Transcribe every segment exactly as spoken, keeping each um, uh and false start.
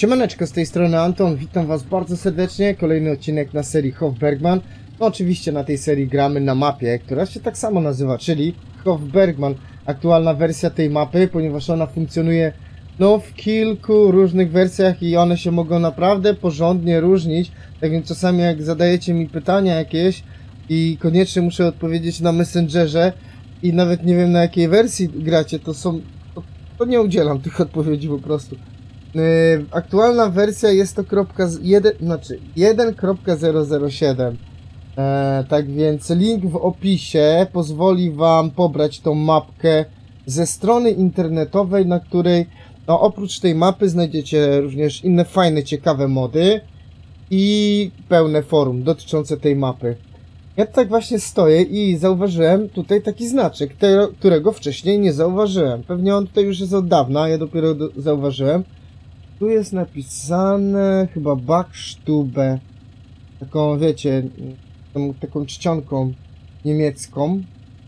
Siemaneczko, z tej strony Anton, witam was bardzo serdecznie, kolejny odcinek na serii Hofbergman. No oczywiście na tej serii gramy na mapie, która się tak samo nazywa, czyli Hofbergman. Aktualna wersja tej mapy, ponieważ ona funkcjonuje no w kilku różnych wersjach i one się mogą naprawdę porządnie różnić. Tak więc czasami jak zadajecie mi pytania jakieś i koniecznie muszę odpowiedzieć na Messengerze i nawet nie wiem na jakiej wersji gracie, to są... to, to nie udzielam tych odpowiedzi po prostu. Yy, aktualna wersja jest to kropka jeden, znaczy jeden kropka zero zero siedem. Eee, tak więc link w opisie pozwoli wam pobrać tą mapkę ze strony internetowej, na której no, oprócz tej mapy znajdziecie również inne fajne, ciekawe mody i pełne forum dotyczące tej mapy. Ja tak właśnie stoję i zauważyłem tutaj taki znaczek, te, którego wcześniej nie zauważyłem. Pewnie on tutaj już jest od dawna, ja dopiero do, zauważyłem. Tu jest napisane chyba Backstube. Taką, wiecie, tą, taką czcionką niemiecką.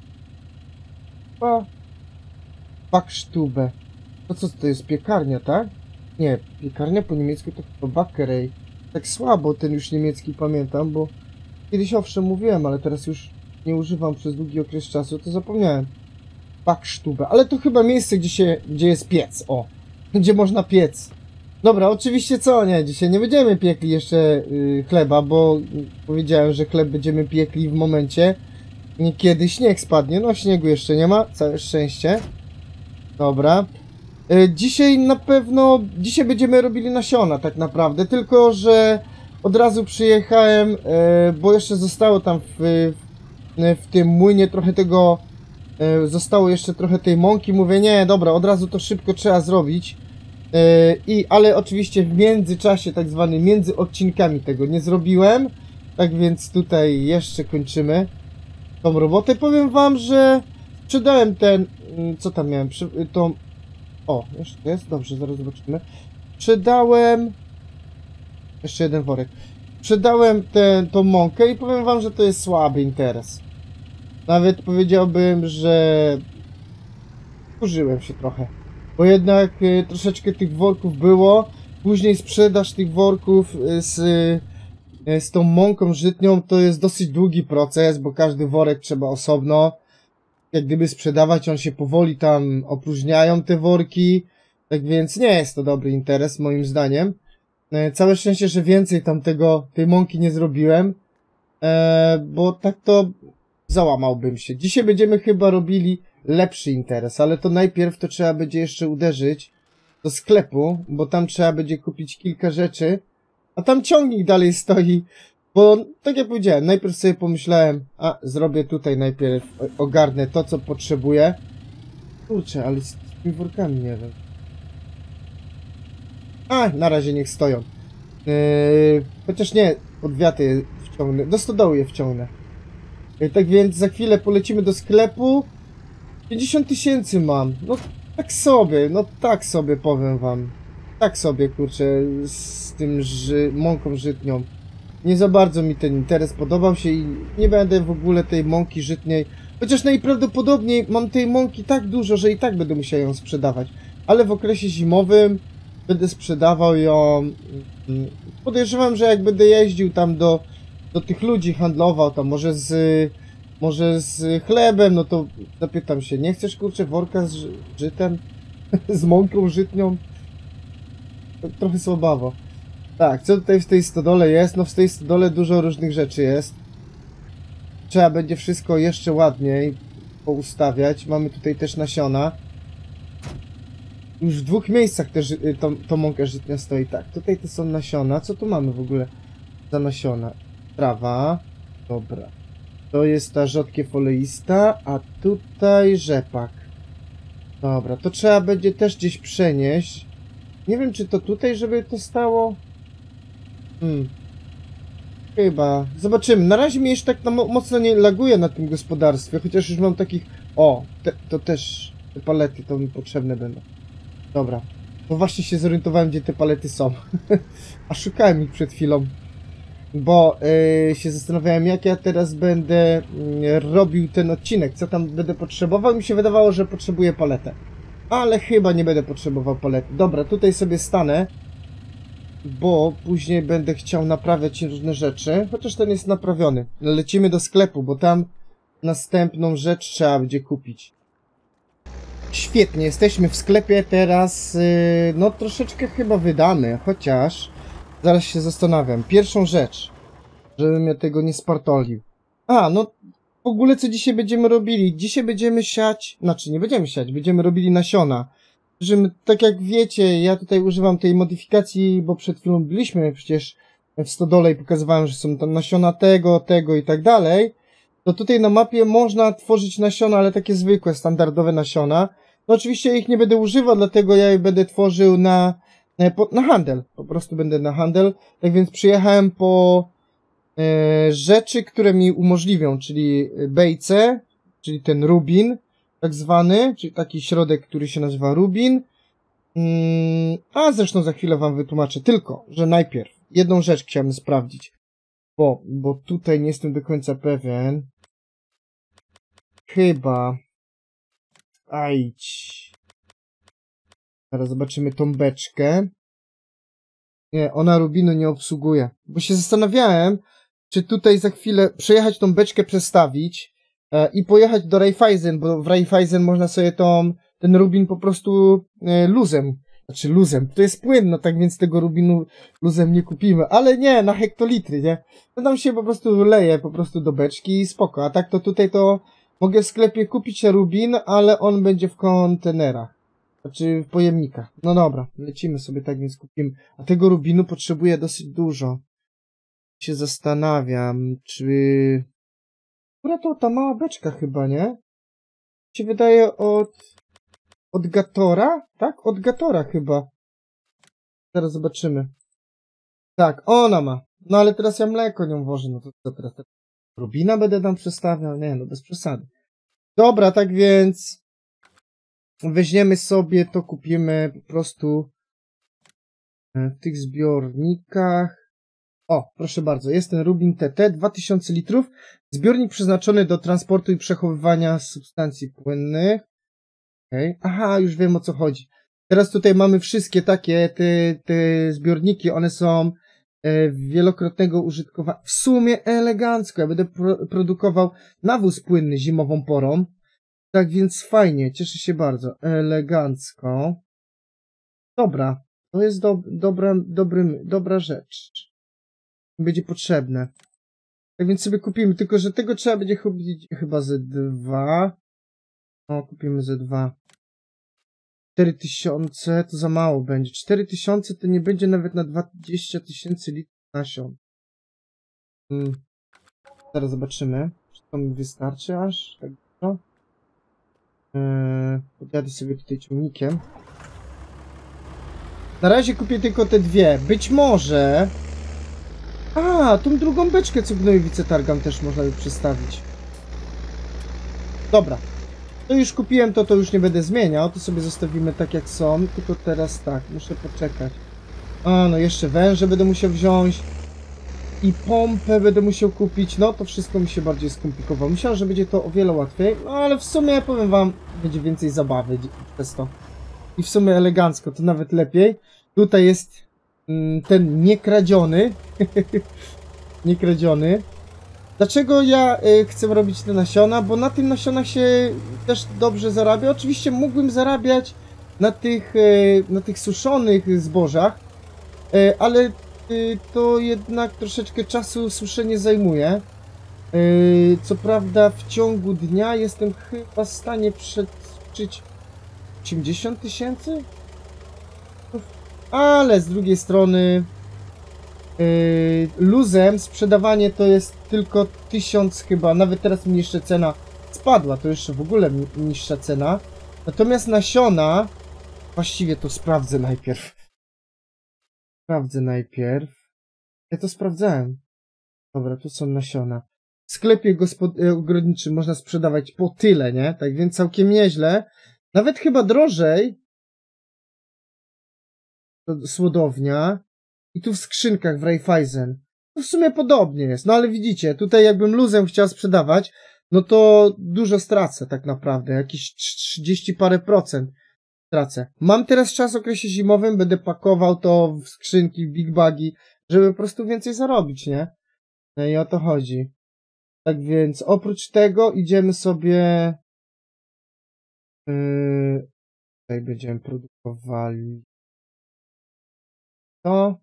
Chyba Backstube. To co to jest? Piekarnia, tak? Nie, piekarnia po niemiecku to chyba Bäckerei. Tak słabo ten już niemiecki pamiętam, bo kiedyś owszem mówiłem, ale teraz już nie używam przez długi okres czasu, to zapomniałem. Backstube. Ale to chyba miejsce, gdzie się, gdzie jest piec, o. Gdzie można piec. Dobra, oczywiście co, nie, dzisiaj nie będziemy piekli jeszcze yy, chleba, bo powiedziałem, że chleb będziemy piekli w momencie, kiedy śnieg spadnie. No śniegu jeszcze nie ma, całe szczęście. Dobra. Yy, dzisiaj na pewno, dzisiaj będziemy robili nasiona tak naprawdę, tylko że od razu przyjechałem, yy, bo jeszcze zostało tam w, w, w tym młynie trochę tego, yy, zostało jeszcze trochę tej mąki. Mówię, nie, dobra, od razu to szybko trzeba zrobić. I, ale oczywiście w międzyczasie, tak zwany między odcinkami tego nie zrobiłem. Tak więc tutaj jeszcze kończymy tą robotę. Powiem wam, że sprzedałem ten... Co tam miałem? Tą... O, jeszcze jest? Dobrze, zaraz zobaczymy. Sprzedałem... Jeszcze jeden worek. Sprzedałem tę tą mąkę i powiem wam, że to jest słaby interes. Nawet powiedziałbym, że... Użyłem się trochę. Bo jednak y, troszeczkę tych worków było. Później sprzedaż tych worków y, z, y, z tą mąką żytnią to jest dosyć długi proces, bo każdy worek trzeba osobno. Jak gdyby sprzedawać, on się powoli tam opróżniają te worki. Tak więc nie jest to dobry interes moim zdaniem. Y, całe szczęście, że więcej tam tego, tej mąki nie zrobiłem. E, bo tak to załamałbym się. Dzisiaj będziemy chyba robili lepszy interes, ale to najpierw to trzeba będzie jeszcze uderzyć do sklepu, bo tam trzeba będzie kupić kilka rzeczy, a tam ciągnik dalej stoi, bo tak jak powiedziałem, najpierw sobie pomyślałem, a zrobię tutaj najpierw, ogarnę to co potrzebuję. Kurczę, ale z tymi workami nie wiem. A, na razie niech stoją. Yy, chociaż nie, pod wiaty je wciągnę, do stodoły je wciągnę. Yy, tak więc za chwilę polecimy do sklepu. pięćdziesiąt tysięcy mam, no tak sobie, no tak sobie powiem wam. Tak sobie, kurczę, z tym ży mąką żytnią. Nie za bardzo mi ten interes podobał się i nie będę w ogóle tej mąki żytniej. Chociaż najprawdopodobniej mam tej mąki tak dużo, że i tak będę musiał ją sprzedawać. Ale w okresie zimowym będę sprzedawał ją. Podejrzewam, że jak będę jeździł tam do, do tych ludzi, handlował tam może z... Może z chlebem, no to zapytam się, nie chcesz kurczę worka z żytem? Z mąką żytnią? To trochę słabawo. Tak, co tutaj w tej stodole jest? No w tej stodole dużo różnych rzeczy jest. Trzeba będzie wszystko jeszcze ładniej poustawiać. Mamy tutaj też nasiona. Już w dwóch miejscach też to, to mąka żytnia stoi. Tak, tutaj to są nasiona. Co tu mamy w ogóle za nasiona? Trawa. Dobra. To jest ta rzodkiew oleista, a tutaj rzepak. Dobra, to trzeba będzie też gdzieś przenieść. Nie wiem, czy to tutaj, żeby to stało. Hmm. Chyba. Zobaczymy. Na razie mnie jeszcze tak mo mocno nie laguje na tym gospodarstwie, chociaż już mam takich... O, te, to też te palety, to mi potrzebne będą. Dobra. Bo właśnie się zorientowałem, gdzie te palety są. A szukałem ich przed chwilą. Bo yy, się zastanawiałem, jak ja teraz będę yy, robił ten odcinek, co tam będę potrzebował. Mi się wydawało, że potrzebuję paletę. Ale chyba nie będę potrzebował palety. Dobra, tutaj sobie stanę. bo później będę chciał naprawiać różne rzeczy, chociaż ten jest naprawiony. Lecimy do sklepu, bo tam następną rzecz trzeba będzie kupić. Świetnie, jesteśmy w sklepie teraz, yy, no troszeczkę chyba wydamy, chociaż zaraz się zastanawiam. Pierwszą rzecz, żebym ja tego nie spartolił. A, no w ogóle co dzisiaj będziemy robili? Dzisiaj będziemy siać, znaczy nie będziemy siać, będziemy robili nasiona. Że tak jak wiecie, ja tutaj używam tej modyfikacji, bo przed chwilą byliśmy przecież w stodole i pokazywałem, że są tam nasiona tego, tego i tak dalej. To tutaj na mapie można tworzyć nasiona, ale takie zwykłe, standardowe nasiona. No oczywiście ja ich nie będę używał, dlatego ja je będę tworzył na, na, na handel. Po prostu będę na handel. Tak więc przyjechałem po e, rzeczy, które mi umożliwią, czyli bejce, czyli ten rubin, tak zwany, czyli taki środek, który się nazywa rubin. Mm, a zresztą za chwilę wam wytłumaczę. Tylko, że najpierw jedną rzecz chciałem sprawdzić. Bo, bo tutaj nie jestem do końca pewien. Chyba... Ajdź. Teraz zobaczymy tą beczkę. Nie, ona rubinu nie obsługuje. Bo się zastanawiałem, czy tutaj za chwilę przejechać tą beczkę, przestawić e, i pojechać do Raiffeisen, bo w Raiffeisen można sobie tą, ten rubin po prostu e, luzem. Znaczy luzem. To jest płyn, no tak więc tego rubinu luzem nie kupimy. Ale nie, na hektolitry, nie? To tam się po prostu leje po prostu do beczki i spoko. A tak to tutaj to mogę w sklepie kupić rubin, ale on będzie w kontenerach. Znaczy w pojemnikach. No dobra, lecimy sobie, tak więc kupimy. A tego rubinu potrzebuję dosyć dużo. Się zastanawiam, czy... Która to ta mała beczka chyba, nie? Się wydaje od... Od Gatora? Tak? Od Gatora chyba. Zaraz zobaczymy. Tak, ona ma. No ale teraz ja mleko nią wożę. No to co teraz? Rubina będę tam przestawiał? Nie, no bez przesady. Dobra, tak więc... Weźmiemy sobie, to kupimy po prostu w tych zbiornikach. O, proszę bardzo, jest ten Rubin T T, dwa tysiące litrów. Zbiornik przeznaczony do transportu i przechowywania substancji płynnych. Okay. Aha, już wiem, o co chodzi. Teraz tutaj mamy wszystkie takie te, te zbiorniki, one są e, wielokrotnego użytkowania. W sumie elegancko, ja będę pro, produkował nawóz płynny zimową porą. Tak więc fajnie, cieszę się bardzo. Elegancko. Dobra, to jest do, dobra, dobrym, dobra rzecz. Będzie potrzebne. Tak więc sobie kupimy, tylko że tego trzeba będzie kupić chyba ze dwa. O, kupimy ze dwa. cztery tysiące to za mało będzie. cztery tysiące to nie będzie nawet na dwadzieścia tysięcy litrów nasion. Hmm. Zaraz zobaczymy, czy to mi wystarczy aż. Tak no. Eee, podjadę sobie tutaj ciągnikiem. Na razie kupię tylko te dwie. Być może... A, tą drugą beczkę, co gnojowice targam, też można by przestawić. Dobra. To już kupiłem, to to już nie będę zmieniał. To sobie zostawimy tak jak są. Tylko teraz tak, muszę poczekać. A, no jeszcze węże będę musiał wziąć. I pompę będę musiał kupić. No, to wszystko mi się bardziej skomplikowało. Myślałem, że będzie to o wiele łatwiej. No, ale w sumie, powiem wam, będzie więcej zabawy przez to. I w sumie elegancko, to nawet lepiej. Tutaj jest mm, ten niekradziony. niekradziony. Dlaczego ja y, chcę robić te nasiona? Bo na tym nasionach się też dobrze zarabia. Oczywiście mógłbym zarabiać na tych, y, na tych suszonych zbożach, y, ale y, to jednak troszeczkę czasu suszenie zajmuje. Y, co prawda w ciągu dnia jestem chyba w stanie przesuszyć osiemdziesiąt tysięcy? Ale z drugiej strony Yy, luzem sprzedawanie to jest tylko tysiąc chyba, nawet teraz mi jeszcze cena spadła, to jeszcze w ogóle niższa cena. Natomiast nasiona, właściwie to sprawdzę najpierw. Sprawdzę najpierw. Ja to sprawdzałem. Dobra, tu są nasiona. W sklepie ogrodniczym można sprzedawać po tyle, nie? Tak więc całkiem nieźle. Nawet chyba drożej. Słodownia. I tu w skrzynkach w Raiffeisen. To w sumie podobnie jest. No ale widzicie, tutaj jakbym luzem chciał sprzedawać, no to dużo stracę tak naprawdę. Jakieś trzydzieści parę procent. tracę. Mam teraz czas w okresie zimowym, będę pakował to w skrzynki, w big bagi, żeby po prostu więcej zarobić, nie? No i o to chodzi. Tak więc oprócz tego idziemy sobie... Yy, tutaj będziemy produkowali to.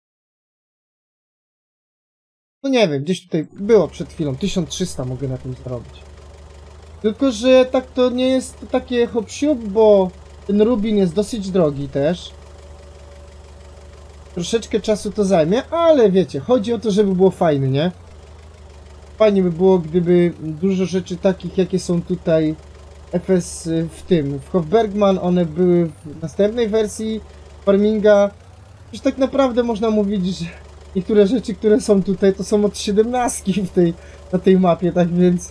No nie wiem, gdzieś tutaj było przed chwilą, tysiąc trzysta mogę na tym zarobić. Tylko, że tak to nie jest to takie hop-siup, bo ten rubin jest dosyć drogi też. Troszeczkę czasu to zajmie, ale wiecie, chodzi o to, żeby było fajne, nie? Fajnie by było, gdyby dużo rzeczy takich, jakie są tutaj F S w tym, w Hofbergman, one były w następnej wersji Farminga. Już tak naprawdę można mówić, że niektóre rzeczy, które są tutaj, to są od siedemnastki w tej, na tej mapie, tak więc...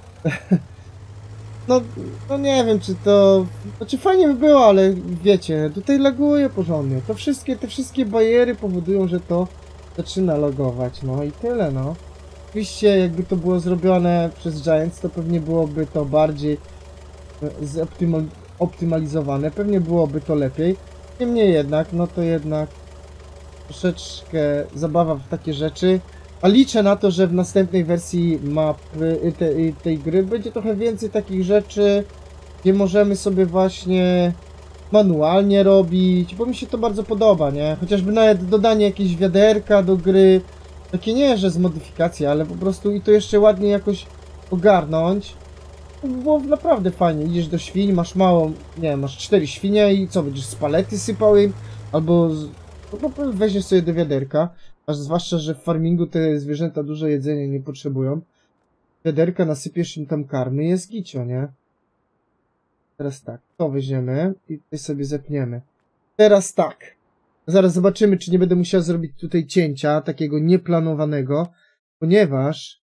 No, no nie wiem, czy to... Znaczy fajnie by było, ale wiecie, tutaj laguje porządnie. To wszystkie, te wszystkie bariery powodują, że to zaczyna logować, no i tyle, no. Oczywiście, jakby to było zrobione przez Giants, to pewnie byłoby to bardziej zoptymal, optymalizowane, pewnie byłoby to lepiej. Niemniej jednak, no to jednak troszeczkę zabawa w takie rzeczy. A liczę na to, że w następnej wersji mapy te, tej gry będzie trochę więcej takich rzeczy, gdzie możemy sobie właśnie manualnie robić, bo mi się to bardzo podoba, nie? Chociażby nawet dodanie jakiegoś wiaderka do gry, takie nie, że z modyfikacji, ale po prostu i to jeszcze ładnie jakoś ogarnąć. Było naprawdę fajnie, idziesz do świń, masz małą, nie wiem, masz cztery świnie i co, będziesz z palety sypał im, albo z, no, weźmiesz sobie do wiaderka, a zwłaszcza, że w farmingu te zwierzęta dużo jedzenia nie potrzebują. Wiaderka, nasypiesz im tam karmy, jest gicio, nie? Teraz tak, to weźmiemy i tutaj sobie zepniemy. Teraz tak, zaraz zobaczymy, czy nie będę musiał zrobić tutaj cięcia, takiego nieplanowanego, ponieważ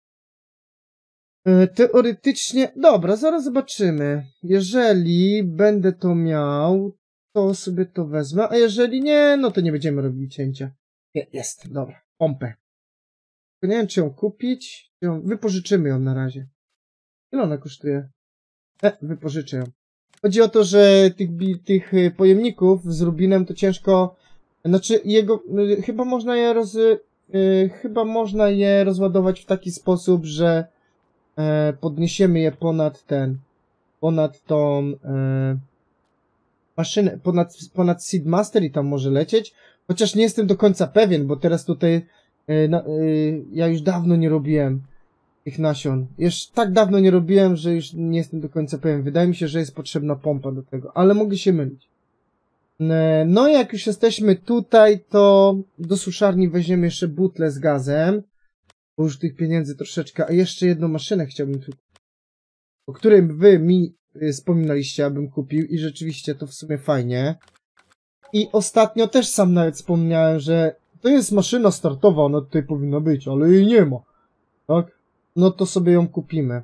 teoretycznie... Dobra, zaraz zobaczymy. Jeżeli będę to miał, to sobie to wezmę, a jeżeli nie, no to nie będziemy robili cięcia. Nie, jest, dobra. Pompę. Nie wiem, czy ją kupić, czy ją... Wypożyczymy ją na razie. Ile ona kosztuje? E, wypożyczę ją. Chodzi o to, że tych, tych pojemników z rubinem to ciężko... Znaczy, jego... Chyba można je roz... Chyba można je rozładować w taki sposób, że E, podniesiemy je ponad ten, ponad tą e, maszynę, ponad, ponad Seedmaster i tam może lecieć, chociaż nie jestem do końca pewien, bo teraz tutaj e, na, e, ja już dawno nie robiłem tych nasion. Już tak dawno nie robiłem, że już nie jestem do końca pewien. Wydaje mi się, że jest potrzebna pompa do tego, ale mogę się mylić. E, no i jak już jesteśmy tutaj, to do suszarni weźmiemy jeszcze butlę z gazem. Bo już tych pieniędzy troszeczkę, a jeszcze jedną maszynę chciałbym tu, o której wy mi wspominaliście, abym kupił i rzeczywiście to w sumie fajnie. I ostatnio też sam nawet wspomniałem, że to jest maszyna startowa, ona tutaj powinna być, ale jej nie ma. Tak? No to sobie ją kupimy.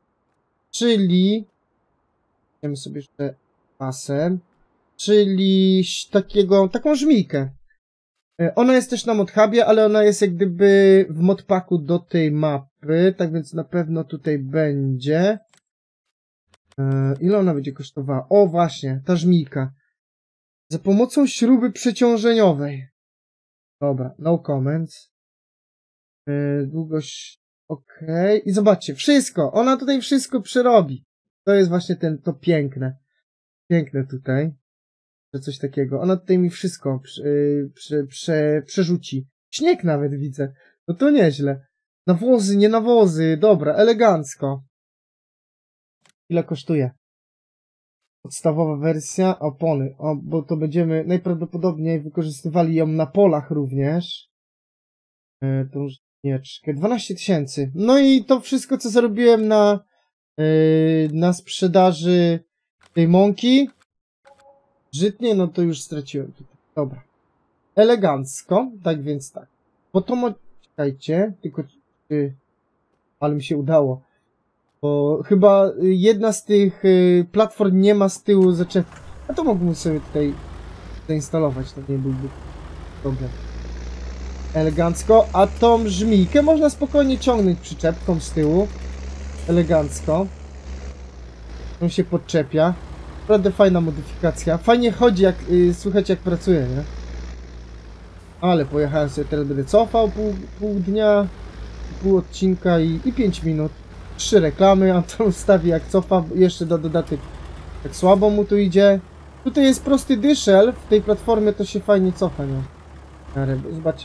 Czyli, weźmiemy sobie jeszcze pasem, czyli takiego, taką żmijkę. Ona jest też na modhubie, ale ona jest jak gdyby w modpacku do tej mapy, tak więc na pewno tutaj będzie. Eee, ile ona będzie kosztowała? O właśnie, ta żmijka. Za pomocą śruby przeciążeniowej. Dobra, no comments. Eee, długość, ok. I zobaczcie, wszystko, ona tutaj wszystko przerobi. To jest właśnie ten, to piękne. Piękne tutaj. Że coś takiego. Ona tutaj mi wszystko prze, prze, prze, przerzuci. Śnieg nawet widzę. No to nieźle. Nawozy, nie nawozy. Dobra, elegancko. Ile kosztuje? Podstawowa wersja. Opony. O, bo to będziemy najprawdopodobniej wykorzystywali ją na polach również. E, tą żnieczkę. dwanaście tysięcy. No i to wszystko, co zarobiłem na, e, na sprzedaży tej mąki. Żytnie, no to już straciłem tutaj. Dobra. Elegancko, tak więc tak. Bo to mo... Czekajcie, tylko... Yy, ale mi się udało. Bo chyba jedna z tych yy, platform nie ma z tyłu zaczep... A to mógłbym sobie tutaj zainstalować, to nie byłby problem. Elegancko, a tą żmijkę można spokojnie ciągnąć przyczepką z tyłu. Elegancko. On się podczepia. Naprawdę fajna modyfikacja. Fajnie chodzi, jak yy, słychać jak pracuje, nie? Ale pojechałem sobie, teraz będę cofał pół, pół dnia, pół odcinka i, i pięć minut. Trzy reklamy, a to ustawi jak cofa, jeszcze do dodatek. Tak słabo mu tu idzie. Tutaj jest prosty dyszel, w tej platformie to się fajnie cofa, nie? Ale zobaczcie.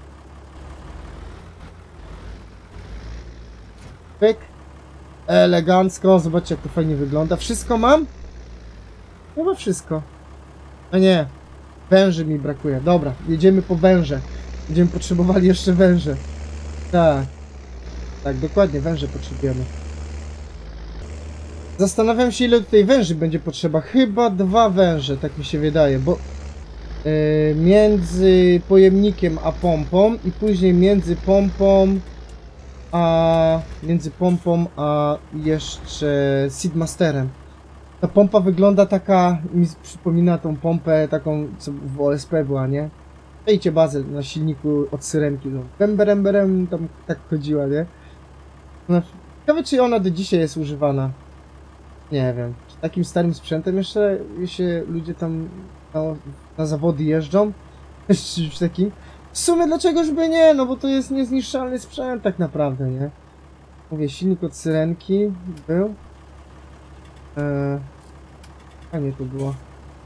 Pyk. Elegancko, zobaczcie jak to fajnie wygląda. Wszystko mam? Chyba wszystko. A nie, węży mi brakuje. Dobra, jedziemy po węże. Będziemy potrzebowali jeszcze węże. Tak. Tak, dokładnie, węże potrzebujemy. Zastanawiam się, ile tutaj węży będzie potrzeba. Chyba dwa węże, tak mi się wydaje, bo yy, między pojemnikiem a pompą i później między pompą a między pompą a jeszcze Seedmasterem. Ta pompa wygląda taka, mi przypomina tą pompę taką, co w O S P była, nie? Dajcie bazę na silniku od syrenki, no. Bemberem, berem, tam tak chodziła, nie? No, ciekawe, czy ona do dzisiaj jest używana. Nie wiem, czy takim starym sprzętem jeszcze się ludzie tam na, na zawody jeżdżą? Czy czymś takim? W sumie dlaczegoż by nie, no bo to jest niezniszczalny sprzęt tak naprawdę, nie? Mówię, silnik od syrenki był. Eee, a nie, to było.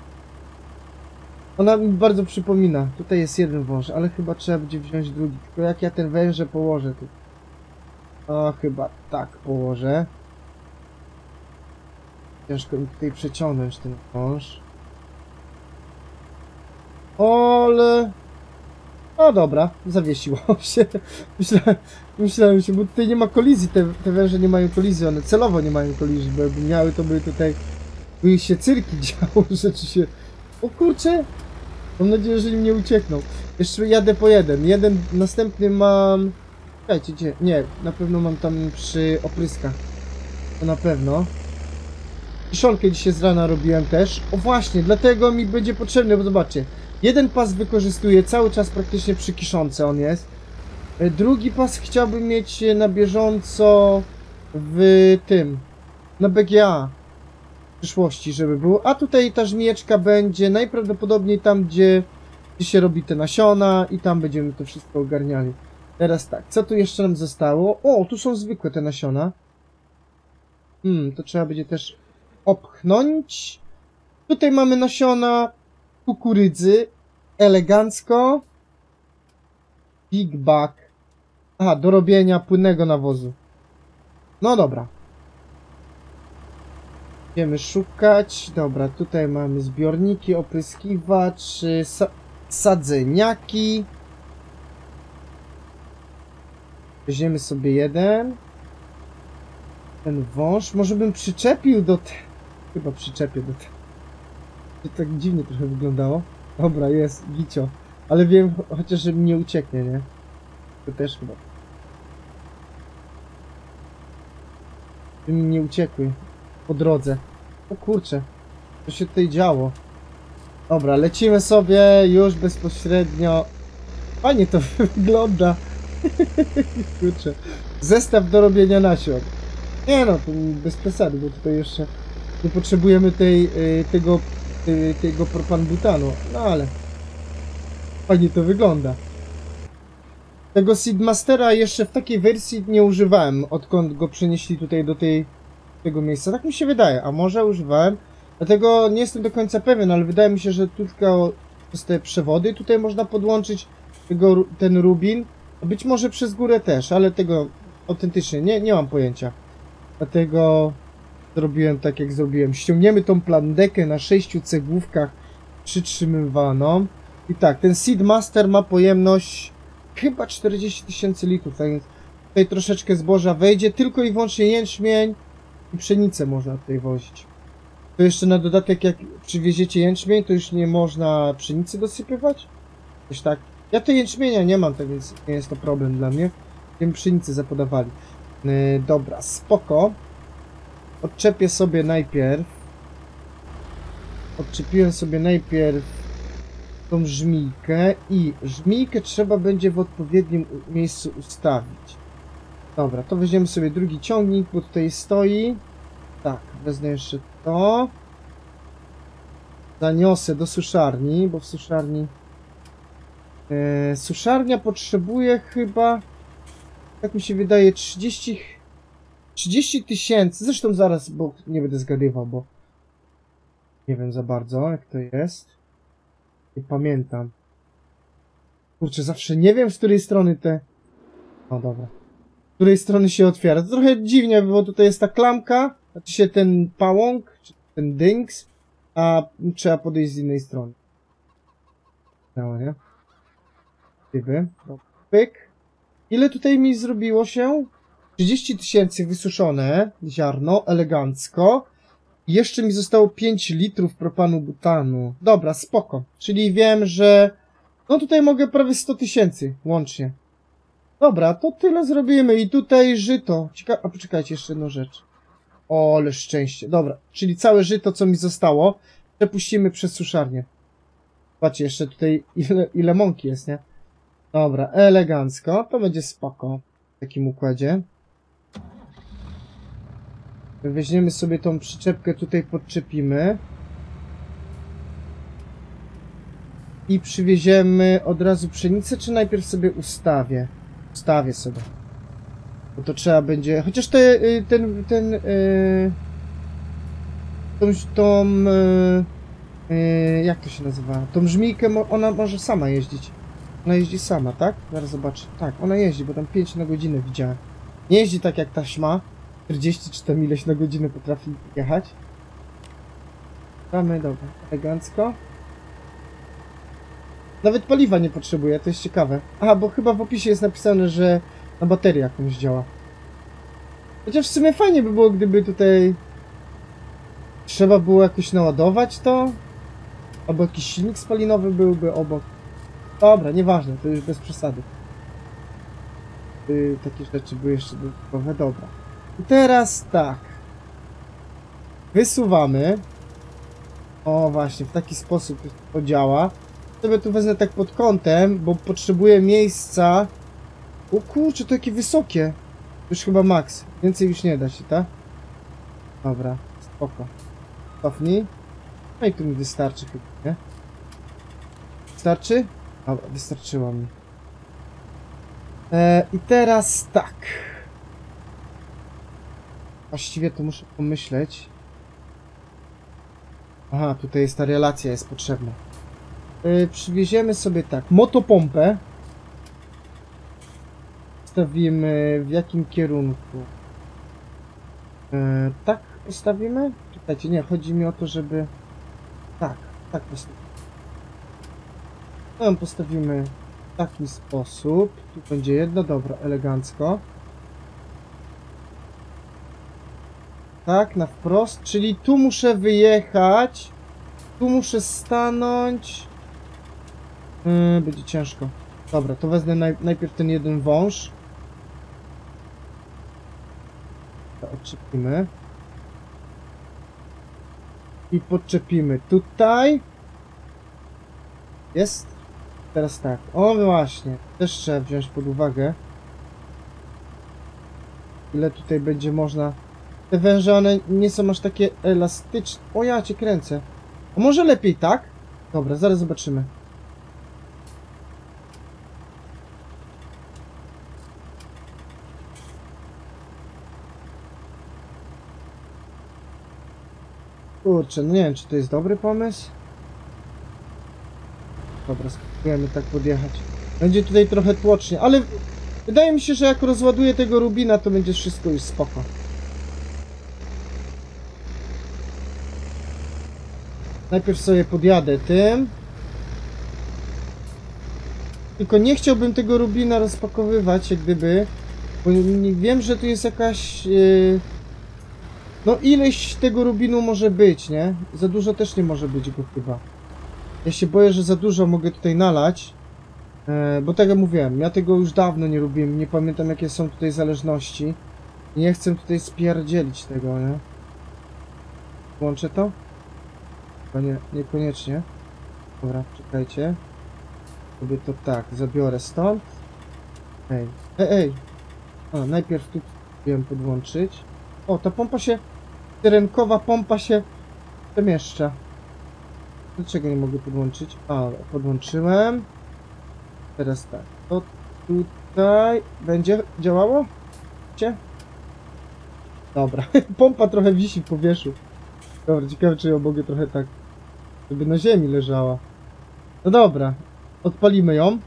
Ona mi bardzo przypomina. Tutaj jest jeden wąż, ale chyba trzeba będzie wziąć drugi. Tylko jak ja ten węże położę tu? O, chyba tak położę. Ciężko mi tutaj przeciągnąć ten wąż. Ale... No dobra, zawiesiło się. Myślałem, myślałem się, bo tutaj nie ma kolizji, te, te węże nie mają kolizji, one celowo nie mają kolizji, bo jakby miały, to by tutaj by się cyrki działo, rzeczy się... O kurczę! Mam nadzieję, że im nie uciekną. Jeszcze jadę po jeden. Jeden, następny mam... Czekajcie, gdzie? Nie, na pewno mam tam przy opryskach. To na pewno. Kiszonkę dzisiaj z rana robiłem też. O właśnie, dlatego mi będzie potrzebny, bo zobaczcie. Jeden pas wykorzystuję cały czas praktycznie przy kiszonce on jest. Drugi pas chciałbym mieć na bieżąco w tym, na B G A w przyszłości, żeby było. A tutaj ta żmijeczka będzie najprawdopodobniej tam, gdzie, gdzie się robi te nasiona i tam będziemy to wszystko ogarniali. Teraz tak, co tu jeszcze nam zostało? O, tu są zwykłe te nasiona. Hmm, to trzeba będzie też opchnąć. Tutaj mamy nasiona kukurydzy, elegancko. Big bag. Aha, do robienia płynnego nawozu. No dobra. Będziemy szukać. Dobra, tutaj mamy zbiorniki, opryskiwacz, sa sadzeniaki. Weźmiemy sobie jeden. Ten wąż. Może bym przyczepił do te... Chyba przyczepię do te... To tak dziwnie trochę wyglądało. Dobra, jest, gicio. Ale wiem, chociaż że mi nie ucieknie, nie? To też chyba. By mi nie uciekły po drodze. O kurczę, co się tutaj działo? Dobra, lecimy sobie już bezpośrednio. Fajnie to wygląda. Kurczę. Zestaw do robienia nasion. Nie no, to bez przesady, bo tutaj jeszcze nie potrzebujemy tej, tego, tego propanbutanu. No ale fajnie to wygląda. Tego Seedmastera jeszcze w takiej wersji nie używałem, odkąd go przenieśli tutaj do tej, tego miejsca. Tak mi się wydaje, a może używałem. Dlatego nie jestem do końca pewien, ale wydaje mi się, że tu tylko przez te przewody tutaj można podłączyć tego, ten rubin. Być może przez górę też, ale tego autentycznie nie, nie mam pojęcia. Dlatego zrobiłem tak, jak zrobiłem. Ściągniemy tą plandekę na sześciu cegłówkach przytrzymywaną. I tak, ten Seedmaster ma pojemność chyba czterdzieści tysięcy litrów, tak więc tutaj troszeczkę zboża wejdzie, tylko i wyłącznie jęczmień i pszenicę można tutaj wozić. To jeszcze na dodatek, jak przywieziecie jęczmień, to już nie można pszenicy dosypywać? Coś tak. Ja to jęczmienia nie mam, tak więc nie jest to problem dla mnie. Wiem, pszenicy zapodawali. Yy, dobra, spoko. Odczepię sobie najpierw. Odczepiłem sobie najpierw tą żmijkę i żmijkę trzeba będzie w odpowiednim miejscu ustawić. Dobra, to weźmiemy sobie drugi ciągnik, bo tutaj stoi. Tak, wezmę jeszcze to. zaniosę do suszarni, bo w suszarni... E, suszarnia potrzebuje chyba, jak mi się wydaje, trzydzieści... trzydzieści tysięcy. Zresztą zaraz, bo nie będę zgadywał, bo nie wiem za bardzo, jak to jest. Nie pamiętam. Kurczę, zawsze nie wiem, z której strony te... No dobra. Z której strony się otwiera. To trochę dziwnie, bo tutaj jest ta klamka, znaczy się ten pałąk, czy ten dynks, a trzeba podejść z innej strony. No, nie? Gdyby. Pyk. Ile tutaj mi zrobiło się? trzydzieści tysięcy wysuszone ziarno, elegancko. I jeszcze mi zostało pięć litrów propanu butanu. Dobra, spoko. Czyli wiem, że... No tutaj mogę prawie sto tysięcy łącznie. Dobra, to tyle zrobimy. I tutaj żyto. Cieka... A poczekajcie, jeszcze jedną rzecz. O, ale szczęście. Dobra, czyli całe żyto, co mi zostało, przepuścimy przez suszarnię. Patrzcie, jeszcze tutaj ile, ile mąki jest, nie? Dobra, elegancko. To będzie spoko w takim układzie. Weźmiemy sobie tą przyczepkę, tutaj podczepimy. I przywieziemy od razu pszenicę, czy najpierw sobie ustawię? Ustawię sobie. Bo to trzeba będzie... Chociaż te, ten... ten yy, tą... tą yy, jak to się nazywa? Tą żmijkę ona może sama jeździć. Ona jeździ sama, tak? Zaraz zobaczę. Tak, ona jeździ, bo tam pięć na godzinę widziałem. Nie jeździ tak jak taśma. czterdzieści czy tam ileś na godzinę potrafi jechać. Mamy, dobra, elegancko. Nawet paliwa nie potrzebuje, to jest ciekawe. Aha, bo chyba w opisie jest napisane, że na baterię jakąś działa. Chociaż w sumie fajnie by było, gdyby tutaj trzeba było jakoś naładować to. Albo jakiś silnik spalinowy byłby obok. Dobra, nieważne, to już bez przesady. Yy, takie rzeczy były jeszcze dodatkowe, dobra. I teraz tak. Wysuwamy. O właśnie, w taki sposób to działa. Sobie tu wezmę tak pod kątem, bo potrzebuję miejsca. O kurczę, to jakie wysokie. Już chyba max. Więcej już nie da się, tak? Dobra, spoko. Cofnij. No i tu mi wystarczy chyba, nie? Wystarczy? Dobra, wystarczyło mi. E, I teraz tak. Właściwie to muszę pomyśleć. Aha, tutaj jest ta relacja, jest potrzebna. Yy, przywieziemy sobie tak, motopompę. Stawimy w jakim kierunku? Yy, tak postawimy? Czekajcie, nie, chodzi mi o to, żeby... Tak, tak postawimy. No ją postawimy w taki sposób. Tu będzie jedno, dobra, elegancko. Tak, na wprost, czyli tu muszę wyjechać. Tu muszę stanąć. Yy, będzie ciężko. Dobra, to wezmę naj, najpierw ten jeden wąż. To odczepimy. I podczepimy tutaj. Jest. Teraz tak. O właśnie. Też trzeba wziąć pod uwagę. Ile tutaj będzie można... Te węże, one nie są aż takie elastyczne. O, ja cię kręcę. A może lepiej tak? Dobra, zaraz zobaczymy. Kurczę, no nie wiem, czy to jest dobry pomysł. Dobra, spróbujemy tak podjechać. Będzie tutaj trochę tłocznie, ale wydaje mi się, że jak rozładuję tego rubina, to będzie wszystko już spoko. Najpierw sobie podjadę tym. Tylko nie chciałbym tego rubina rozpakowywać, jak gdyby. Bo nie wiem, że tu jest jakaś... Yy... No ileś tego rubinu może być, nie? Za dużo też nie może być go chyba. Ja się boję, że za dużo mogę tutaj nalać. Yy, bo tak jak mówiłem, ja tego już dawno nie robiłem. Nie pamiętam, jakie są tutaj zależności. Nie chcę tutaj spierdzielić tego, nie? Włączę to? Chyba nie, niekoniecznie. Dobra, czekajcie. Sobie to tak, zabiorę stąd. Ej, ej, ej. A, najpierw tu wiem podłączyć. O, ta pompa się, terenkowa pompa się przemieszcza. Dlaczego nie mogę podłączyć? A, podłączyłem. Teraz tak. To tutaj będzie działało? Cie? Dobra. Pompa trochę wisi w powietrzu. Dobra, ciekawe czy ją mogę trochę tak, żeby na ziemi leżała. No dobra. Odpalimy ją.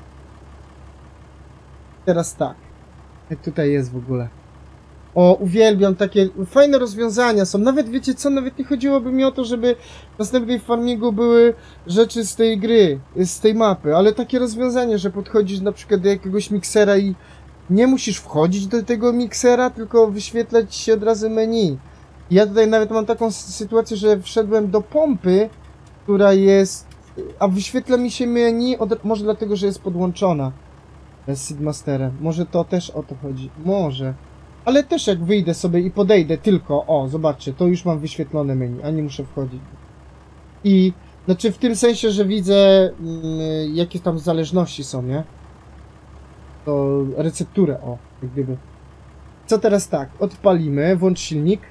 Teraz tak. Jak tutaj jest w ogóle? O, uwielbiam takie fajne rozwiązania są. Nawet wiecie co, nawet nie chodziłoby mi o to, żeby w następnej farmingu były rzeczy z tej gry, z tej mapy, ale takie rozwiązanie, że podchodzisz na przykład do jakiegoś miksera i nie musisz wchodzić do tego miksera, tylko wyświetlać się od razu menu. Ja tutaj nawet mam taką sytuację, że wszedłem do pompy, która jest, a wyświetla mi się menu, od, może dlatego, że jest podłączona z Seedmasterem. Może to też o to chodzi. Może. Ale też jak wyjdę sobie i podejdę tylko, o, zobaczcie, to już mam wyświetlone menu, a nie muszę wchodzić. I, znaczy w tym sensie, że widzę, yy, jakie tam zależności są, nie? To recepturę, o, jak gdyby. Co teraz tak, odpalimy, włącz silnik.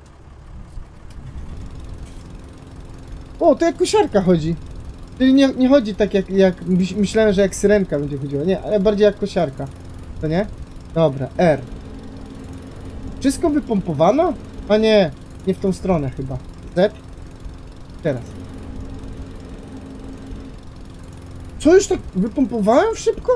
O, to jak kosiarka chodzi. Czyli nie, nie chodzi tak jak, jak, myślałem, że jak syrenka będzie chodziła, nie, ale bardziej jak kosiarka. To nie? Dobra, R. Wszystko wypompowano? A nie, nie w tą stronę chyba. Z. Teraz. Co, już tak wypompowałem szybko?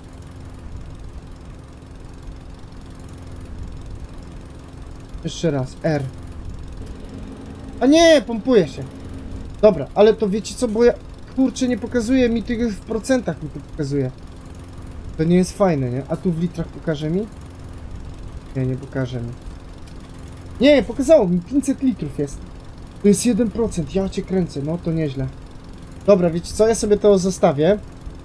Jeszcze raz, R. A nie, pompuje się. Dobra, ale to wiecie co, bo ja... Kurczę, nie pokazuje mi tego w procentach, mi to pokazuje. To nie jest fajne, nie? A tu w litrach pokaże mi? Nie, nie pokaże mi. Nie, pokazało mi, pięćset litrów jest. To jest jeden procent, ja cię kręcę, no to nieźle. Dobra, wiecie co, ja sobie to zostawię.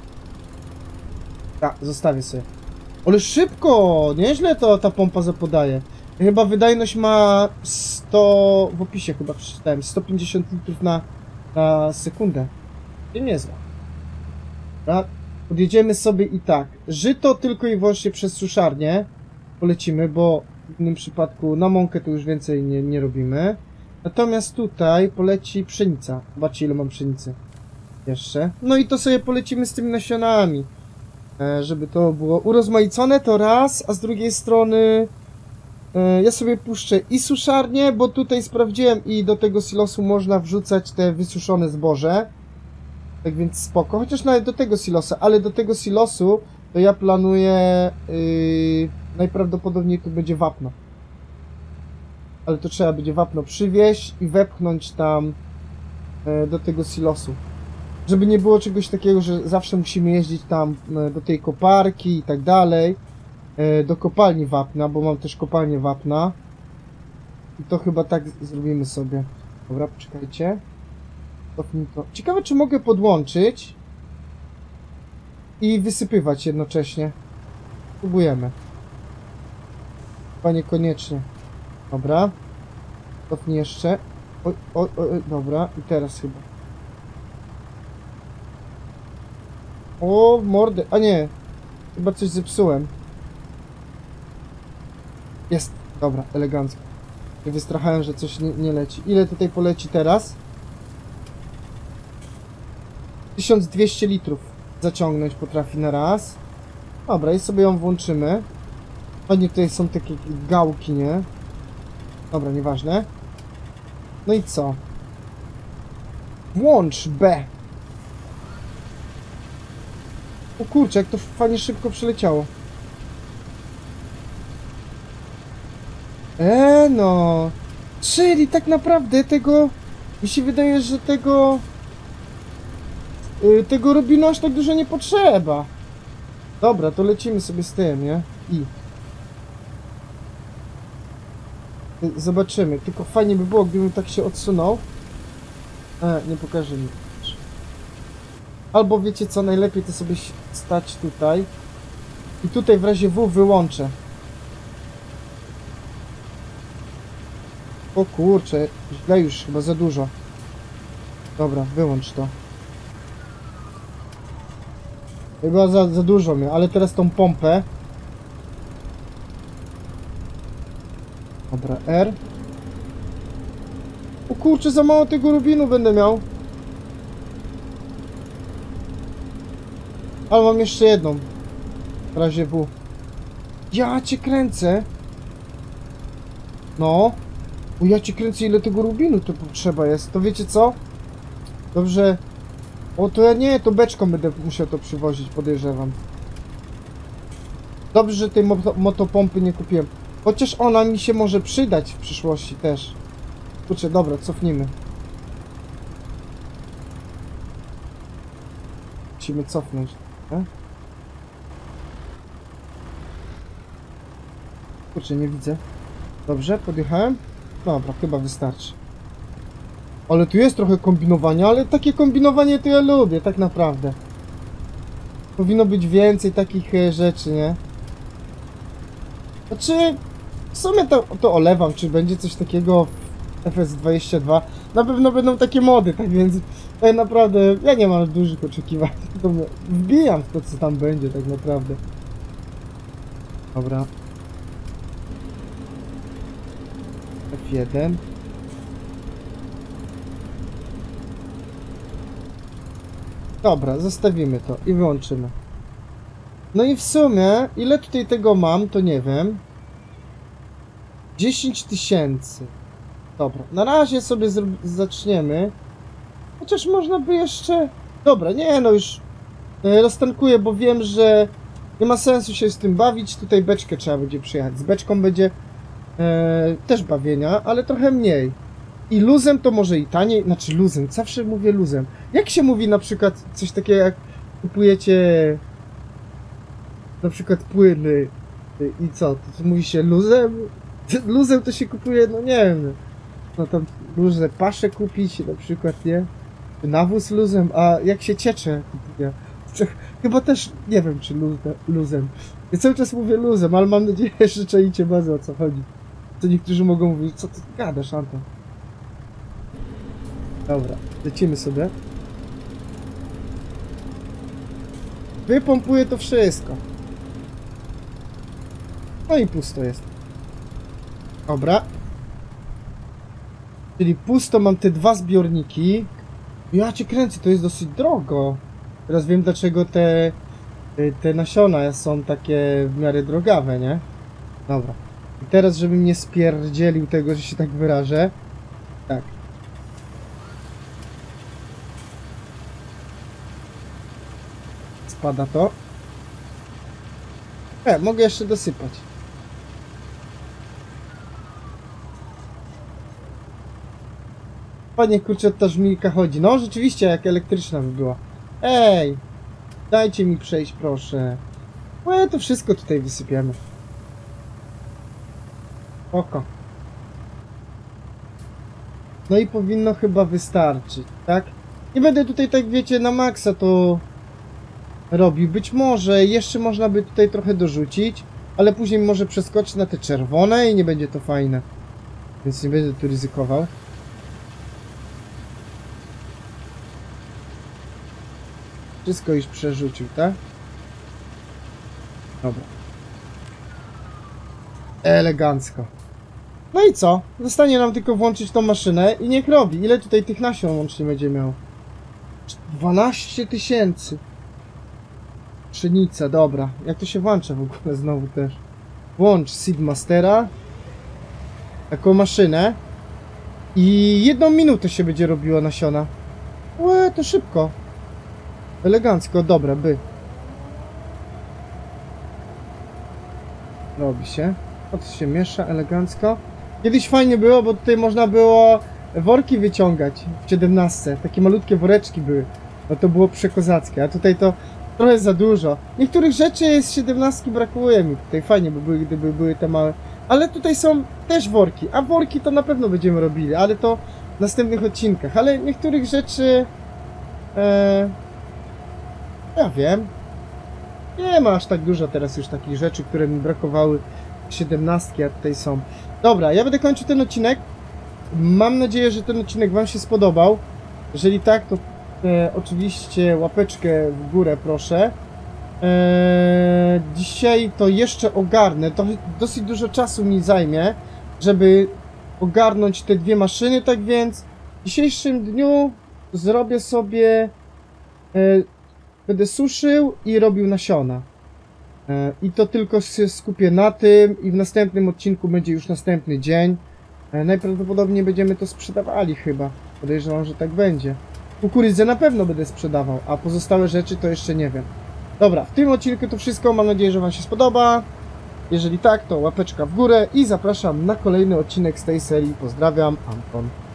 Tak, zostawię sobie. Ale szybko, nieźle to ta pompa zapodaje. Chyba wydajność ma sto... W opisie chyba przeczytałem, sto pięćdziesiąt litrów na, na sekundę. I niezła. Dobra, podjedziemy sobie i tak. Żyto tylko i wyłącznie przez suszarnię polecimy, bo w innym przypadku na mąkę to już więcej nie, nie robimy. Natomiast tutaj poleci pszenica. Zobaczcie, ile mam pszenicy. Jeszcze. No i to sobie polecimy z tymi nasionami. E, żeby to było urozmaicone, to raz, a z drugiej strony e, ja sobie puszczę i suszarnię, bo tutaj sprawdziłem i do tego silosu można wrzucać te wysuszone zboże. Tak więc spoko. Chociaż nawet do tego silosa, ale do tego silosu to ja planuję yy, najprawdopodobniej to będzie wapno. Ale to trzeba będzie wapno przywieźć i wepchnąć tam yy, do tego silosu. Żeby nie było czegoś takiego, że zawsze musimy jeździć tam yy, do tej koparki i tak dalej. Yy, do kopalni wapna, bo mam też kopalnię wapna. I to chyba tak zrobimy sobie. Dobra, poczekajcie. To. Ciekawe, czy mogę podłączyć i wysypywać jednocześnie. Próbujemy. Chyba niekoniecznie. Dobra. Cofnij jeszcze. Oj, oj, oj, dobra. I teraz chyba. O, mordę. A nie. Chyba coś zepsułem. Jest. Dobra, elegancko. Nie wystrachałem, że coś nie, nie leci. Ile tutaj poleci teraz? tysiąc dwieście litrów zaciągnąć potrafi na raz. Dobra, i sobie ją włączymy. Ładnie tutaj są takie gałki, nie? Dobra, nieważne. No i co? Włącz B. O kurczę, jak to fajnie szybko przeleciało. Eee no. Czyli tak naprawdę tego... Mi się wydaje, że tego... Yy, tego Robina aż tak dużo nie potrzeba. Dobra, to lecimy sobie z tym, nie? I... Zobaczymy. Tylko fajnie by było, gdybym tak się odsunął. E, nie pokażę mi. Albo wiecie co, najlepiej to sobie stać tutaj. I tutaj w razie W wyłączę. O kurczę, źle już, chyba za dużo. Dobra, wyłącz to. Chyba za, za dużo mnie, ale teraz tą pompę. Dobra, R. O kurczę, za mało tego rubinu będę miał. Ale mam jeszcze jedną. W razie W. Ja cię kręcę. No. O, ja cię kręcę, ile tego rubinu to potrzeba jest. To wiecie co? Dobrze. O, to ja nie, to beczką będę musiał to przywozić, podejrzewam. Dobrze, że tej moto motopompy nie kupiłem. Chociaż ona mi się może przydać w przyszłości też. Kurczę, dobra, cofnijmy. Musimy cofnąć. Nie? Kurczę, nie widzę. Dobrze, podjechałem? Dobra, chyba wystarczy. Ale tu jest trochę kombinowania, ale takie kombinowanie to ja lubię, tak naprawdę. Powinno być więcej takich e, rzeczy, nie? Znaczy, w sumie to, to olewam, czy będzie coś takiego w F S dwadzieścia dwa. Na pewno będą takie mody, tak więc tak naprawdę ja nie mam dużych oczekiwań. To wbijam w to, co tam będzie, tak naprawdę. Dobra. F jeden. Dobra, zostawimy to i wyłączymy. No i w sumie, ile tutaj tego mam, to nie wiem. dziesięć tysięcy. Dobra, na razie sobie zaczniemy. Chociaż można by jeszcze... Dobra, nie no już e, roztankuję, bo wiem, że nie ma sensu się z tym bawić. Tutaj beczkę trzeba będzie przyjechać. Z beczką będzie e, też bawienia, ale trochę mniej. I luzem to może i taniej, znaczy luzem, zawsze mówię luzem. Jak się mówi na przykład coś takiego jak kupujecie na przykład płyny i co, to mówi się luzem? Luzem to się kupuje, no nie wiem, no tam różne pasze kupić na przykład, nie? Nawóz luzem, a jak się ciecze kupuje. Chyba też nie wiem czy luzem. Ja cały czas mówię luzem, ale mam nadzieję, że czaicie bardzo o co chodzi. To niektórzy mogą mówić, co ty gadasz, Anton? Dobra, lecimy sobie. Wypompuję to wszystko. No i pusto jest. Dobra. Czyli pusto mam te dwa zbiorniki. Ja cię kręcę, to jest dosyć drogo. Teraz wiem dlaczego te, te nasiona są takie w miarę drogawe, nie? Dobra. I teraz żebym nie spierdzielił tego, że się tak wyrażę. Tak. Spada to. E, mogę jeszcze dosypać. Panie kurczę, ta żmijka chodzi. No rzeczywiście, jak elektryczna by była. Ej! Dajcie mi przejść, proszę. No to wszystko tutaj wysypiemy. Oko. No i powinno chyba wystarczyć, tak? Nie będę tutaj, tak wiecie, na maksa to robił. Być może jeszcze można by tutaj trochę dorzucić, ale później może przeskoczyć na te czerwone i nie będzie to fajne. Więc nie będę tu ryzykował. Wszystko już przerzucił, tak? Dobra. Elegancko. No i co? Zostanie nam tylko włączyć tą maszynę i niech robi. Ile tutaj tych nasion łącznie będzie miał? dwanaście tysięcy. Pszenica, dobra. Jak to się włącza w ogóle znowu też? Włącz Seedmastera. Taką maszynę. I jedną minutę się będzie robiło nasiona. Łe, to szybko. Elegancko, dobra, by. Robi się. O, to się miesza elegancko. Kiedyś fajnie było, bo tutaj można było worki wyciągać w siedemnastce. Takie malutkie woreczki były. No to było przekozackie, a tutaj to trochę za dużo. Niektórych rzeczy z siedemnastki brakuje mi tutaj. Fajnie by były, gdyby były te małe. Ale tutaj są też worki. A worki to na pewno będziemy robili, ale to w następnych odcinkach. Ale niektórych rzeczy... E, ja wiem. Nie ma aż tak dużo teraz już takich rzeczy, które mi brakowały siedemnastki, a tutaj są. Dobra, ja będę kończył ten odcinek. Mam nadzieję, że ten odcinek wam się spodobał. Jeżeli tak, to e, oczywiście łapeczkę w górę proszę. E, dzisiaj to jeszcze ogarnę. To dosyć dużo czasu mi zajmie, żeby ogarnąć te dwie maszyny, tak więc w dzisiejszym dniu zrobię sobie... E, będę suszył i robił nasiona. E, I to tylko się skupię na tym i w następnym odcinku będzie już następny dzień. E, najprawdopodobniej będziemy to sprzedawali chyba. Podejrzewam, że tak będzie. Kukurydzę na pewno będę sprzedawał, a pozostałe rzeczy to jeszcze nie wiem. Dobra, w tym odcinku to wszystko. Mam nadzieję, że wam się spodoba. Jeżeli tak, to łapeczka w górę i zapraszam na kolejny odcinek z tej serii. Pozdrawiam, Anton.